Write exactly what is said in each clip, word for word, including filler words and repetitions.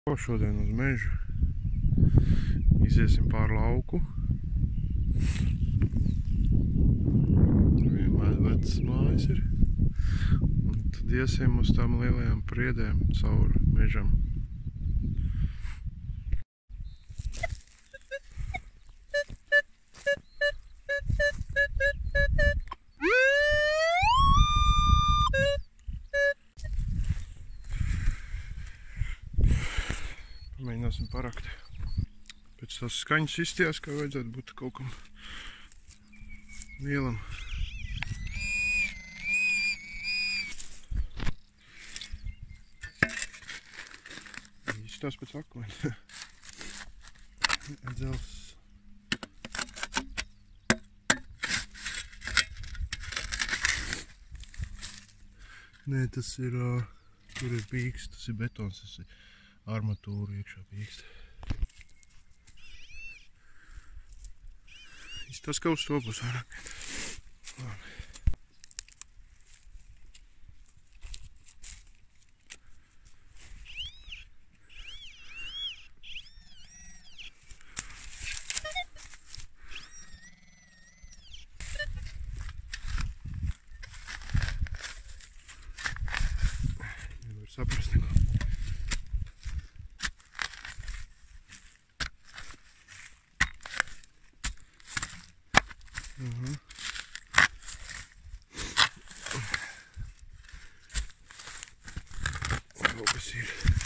Šodien uz mežu iziesim pār lauku. Vienmēr vecas mājas ir. Un tad iesim uz tām lielajām priedēm cauri mežam. Mēģināsim parakt. Pēc tās skaņas izstījās, kā vajadzētu būt kaut kam lielam. Izstās pēc akmeņa. Dzels. Nē, tas ir, tur ir pīks, tas ir betons, tas ir armatūru iekšā pīkst. Tas kaut uz to būs vairāk. Labi. Nevar saprast neko. Uh-huh. Kaut kas ir.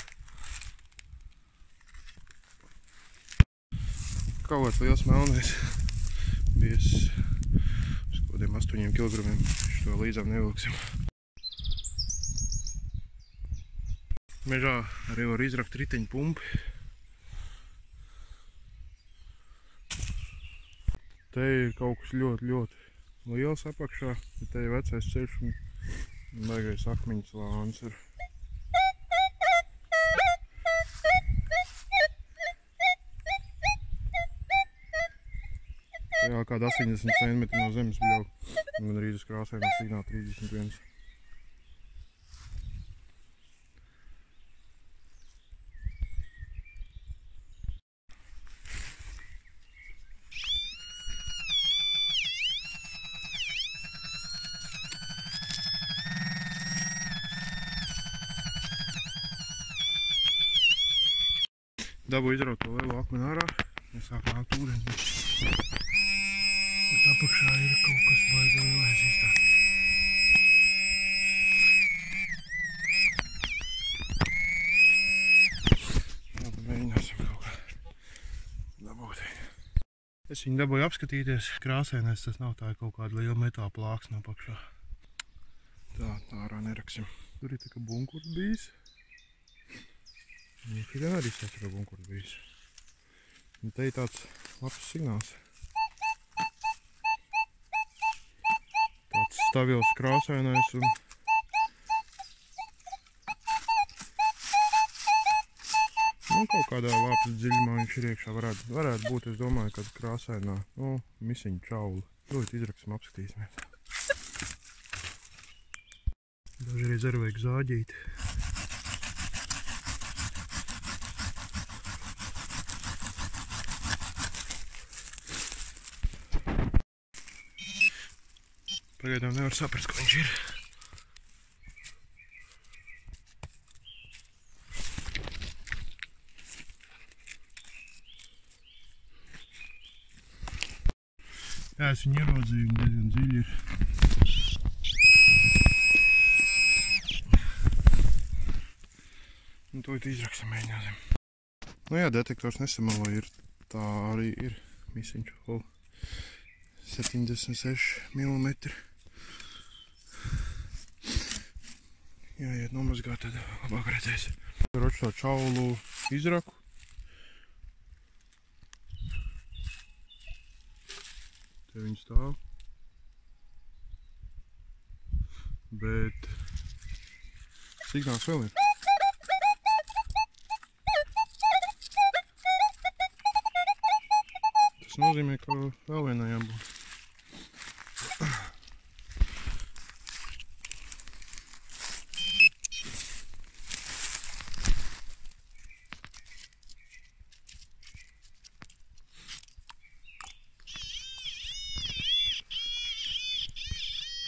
Kaut kāds liels melnais bies uz kādiem astoņiem kilogramiem. Šo līdzām nevilksim. Mežā arī var izrakt riteņu pumpi. Te ir kaut kas ļoti, ļoti liels apakšā, bet te ir vecais ceļš un baigais akmeņu slānis ir. Jā, kāda astoņdesmit centimetri no zemes bļauj, un arī uz krāsējumā signāla trīsdesmit viens. Dabu izraut to lielo akmeni ārā, ja sāk nākt ūdens. Bet apakšā ir kaut kas baigi lielais izstās. Labi, mēģināsim kaut kā dabūt. Es viņu dabūju apskatīties. Krāsēnēs tas nav, tā ir kaut kāda liela metāla plāksne apakšā. Tā, tā ārā neraksim. Tur ir tā kā bunkurs bijis. Viņa arī saka bunkurs bijis. Un te ir tāds labs signāls. Tāds stabils krāsainais un nu, kaut kādā lāpas dziļumā viņš ir iekšā. Varētu, varētu būt, es domāju, kad krāsainā, nu, misiņu čauli. Ļoti izraksim, apskatīsimies. Dažreiz arī vajag zāģīt. Pagaidām nevar saprast, ko viņš ir. Jā, es viņu ieraudzīju, viņa diezgan dziļi ir. Un to izraksim, mēģināsim. Nu jā, detektors nesamalo ir. Tā arī ir misiņš. Oh, septiņdesmit seši milimetri. Jāiet nomazgāt, tad labāk redzēs. Roču to čaulu izraku. Te viņi stāv. Bet signāls vēl ir. Tas nozīmē, ka vēl vienā jābūt.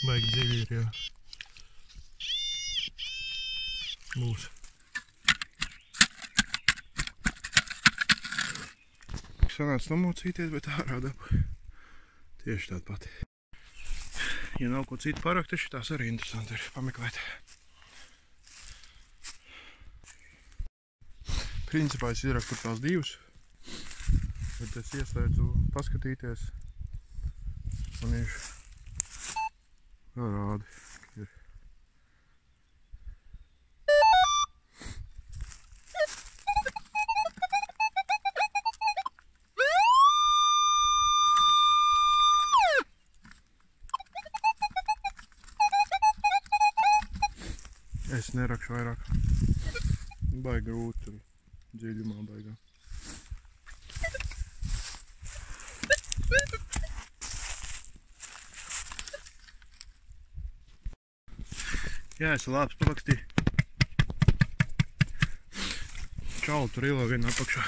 Baigi dziļi ir, jā. Būs. Sanāca nomocīties, bet ārā dabu. Tieši tāda pati. Ja nav ko citu parakt, taču tās arī interesanti ir pameklēt. Principā es izraktu tur tās divas, bet es ieslēdzu paskatīties. Un ir vēl rādi. Ir. Es nerakšu vairāk. Baigi grūti tur dziļumā baigā. Jā, es labs parakstīju. Čauli tur ilo vienu apakšā.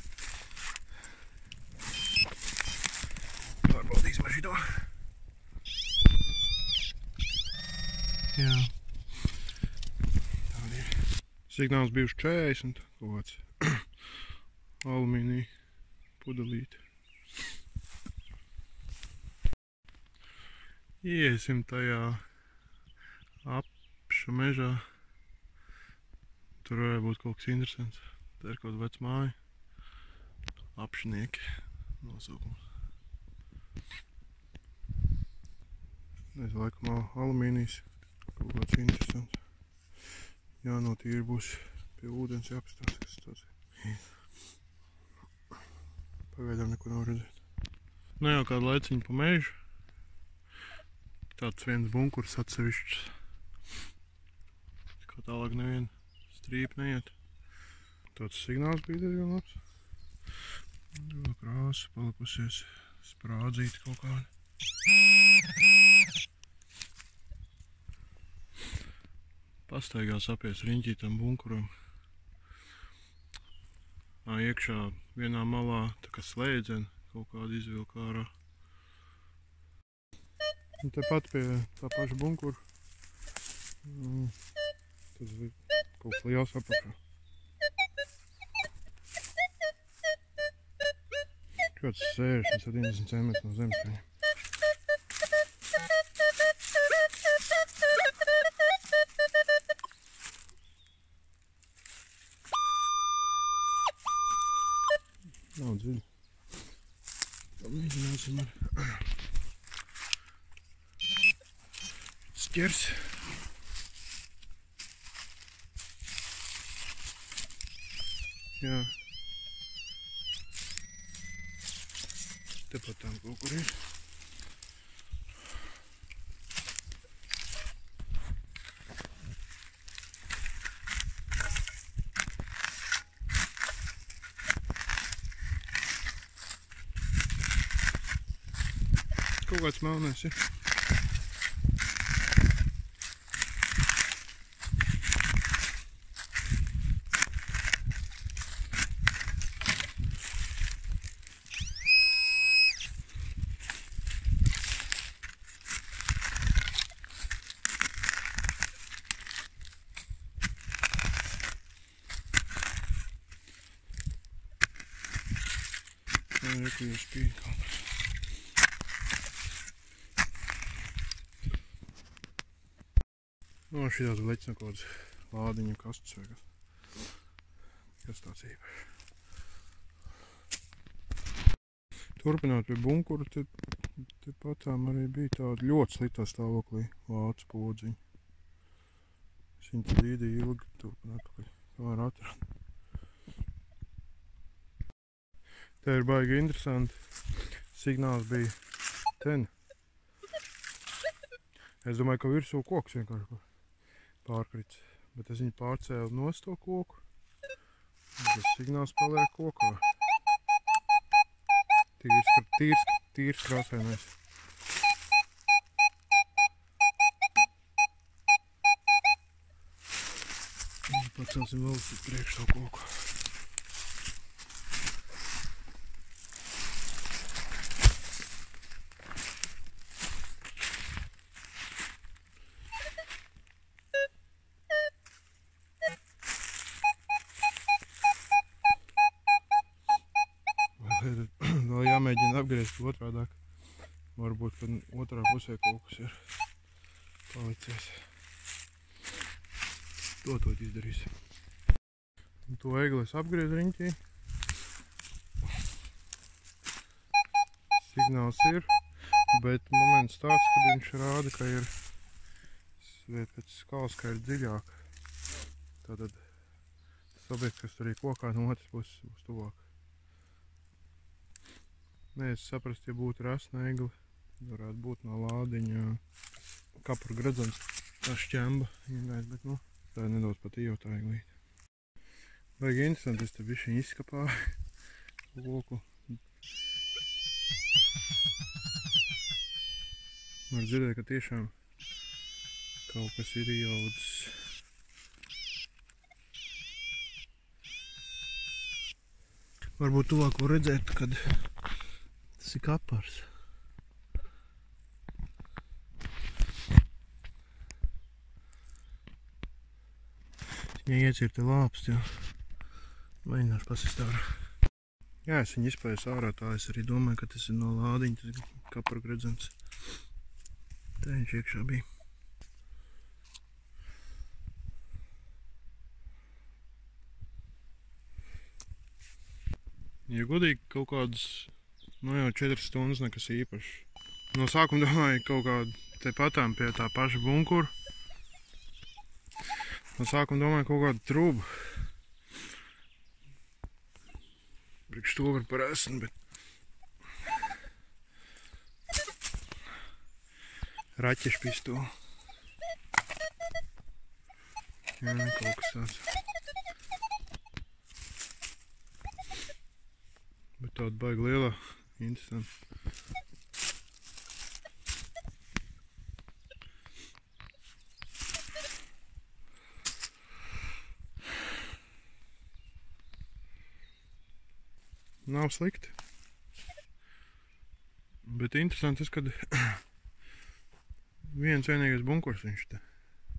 Pārbaudīsim ar šito. Jā. Signāls bijuši četrdesmit, kaut kāds alumīnija pudelīti. Iesim tajā apša mežā. Tur varētu būt kaut kas interesants. Tā ir kaut vec māja. Apšnieki nosaukums. Es laikam alumīnijas kaut kāds interesants. Jā, no tīri būs pie ūdens jāpastās, kas tāds ir. Pagaidām neko nav redzēt. Nu jau kādu laiciņu pa mežu. Tāds viens bunkurs atsevišķs. Kā tālāk neviena strīpa neiet. Tāds signāls bija diezgan labs. Vēl krāsa palikusies sprādzīta kaut kāda. Pastaigās apies riņķītam bunkuram. Ā, iekšā vienā malā tā kā slēdzena kaut kāda izvilka ārā. Un tepat pie tā paša bunkura. Tas ir kaut kas liels apakšā. Kāds sešdesmit septiņdesmit centimetri no zemes viņam. Nav dziļi. Pamēģināsim ar skers. Jā. Tepat tam kaut kur ir. Kaut kāds melnēs ir. Tā ir, ka jau spīd kaut kas. No, šitās leķis no kaut kādas lādiņu kastas vai kas. Kas tāds īpašs. Turpināt pie bunkura, te, te patām arī bija tāda ļoti sliktā stāvoklī vācu podziņa. Es viņu tad īdīju ilgi turpināt pakaļ, kamēr atradu. Te ir baigi interesanti. Signāls bija ten. Es domāju, ka virsū koks vienkārši pārkrits, bet es viņu pārcēlu nost to koku, un tas signāls paliek kokā. Tīrs, tīrs, tīrs krāsainais. Pacelsim vēl uz priekš to koku. ir vēl jāmēģina apgriezt otrādāk. Varbūt, ka otrā pusē kaut kas ir palicies. To to izdarīs. Un to egli es apgriezu riņķī. Signāls ir, bet moments tāds, kad viņš rāda, ka ir pēc skalas, ka ir dziļāk. Tātad tas objekts, kas tur ir kokā, no otras puses būs tuvāk. Nē, es saprast, ja būtu rasna egli, varētu būt no lādiņa kapura gredzens, tā šķemba iegais, bet nu, tā ir nedaudz pat ījotā eglīte. Baigi interesanti, es te bišķiņ izskapāju loku. Var dzirdēt, ka tiešām kaut kas ir iejaudzis. Varbūt tuvāk var redzēt, kad tas ir kapars. Viņai iecirta lāpsti, jo mēģināšu pasist ārā. Jā, es viņu izpēju ārā, tā es arī domāju, ka tas ir no lādiņa, tas ir kapara gredzens. Tā viņš iekšā bija. Ja godīgi, kaut kādas, nu jau četras stundas nekas īpašs. No sākuma domāju kaut kādu te patām pie tā paša bunkura. No sākuma domāju kaut kādu trubu. Priekš to var par esmu, bet raķešu pistoli. Jā, kaut kas tāds. Bet tāda baigi lielā, interesanti. Nav slikti. Bet interesanti tas, kad viens vienīgais bunkurs viņš te.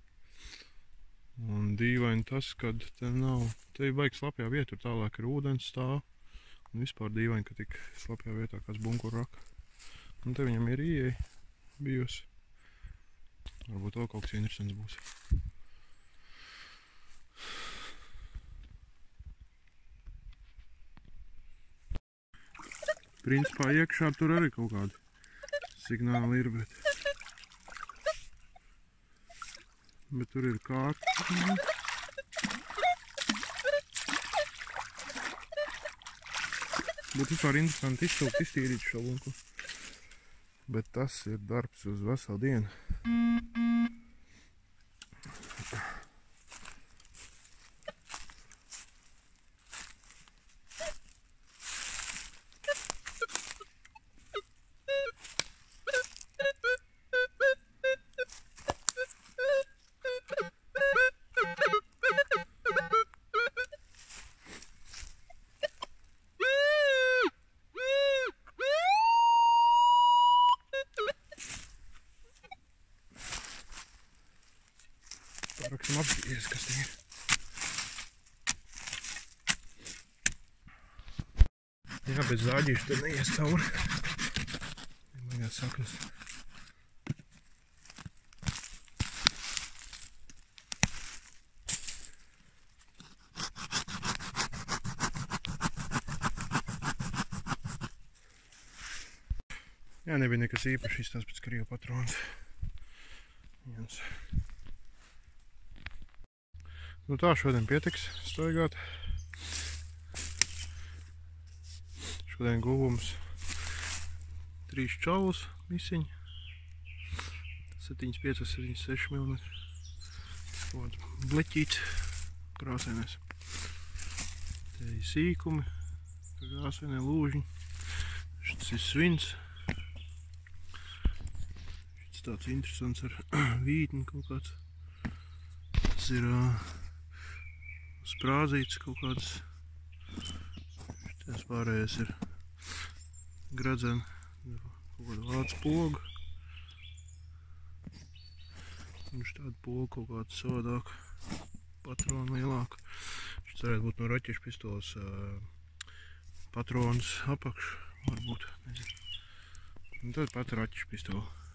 Un dīvaini tas, kad te nav, te ir baigi slapjā vieta, tur tālāk ir ūdens stāv. Un vispār dīvaini, ka tik slapjā vietā kāds bunkuru raka. Un te viņam ir ieeja bijusi. Varbūt vēl kaut kas interesants būs. Principā iekšā tur arī kaut kādi signāli ir, bet bet tur ir kārta. Būtu vispār interesanti izšaukt, iztīrīt šo bunku. Bet tas ir darbs uz veselu dienu. Paraksim apstīties, kas te ir. Jā, bet zāģīši te neies cauri. Baigās saknes. Jā, nebija nekas īpaši izstāsts pēc Krievu patronas. Viens. Nu tā, šodien pietiks staigāt. Šodien guvums trīs čaulus misiņi. septiņi pieci, septiņi seši milimetri. Kaut kāds bleķīts krāsainais. Te ir sīkumi, krāsainie lūžiņi. Šis ir svins. Šis tāds interesants ar vītni kaut kāds. Tas ir sprāzīts kaut kāds. Šitais pārējais ir gradzeni, kaut kāda vācu poga. Un šitāda poga kaut kāda savādāk, patrona lielāka. Šis varētu būt no raķešu pistoles patronus apakšu, varbūt, nezinu. Un tad pat raķišu pistoli.